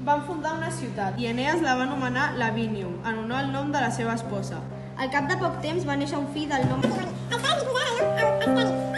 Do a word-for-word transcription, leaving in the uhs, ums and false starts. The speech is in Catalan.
van fundar una ciutat i Enees la va anomenar Lavinium, en honor al nom de la seva esposa. Al cap de poc temps va néixer un fill del nom... Es va disposar el nom Asterix.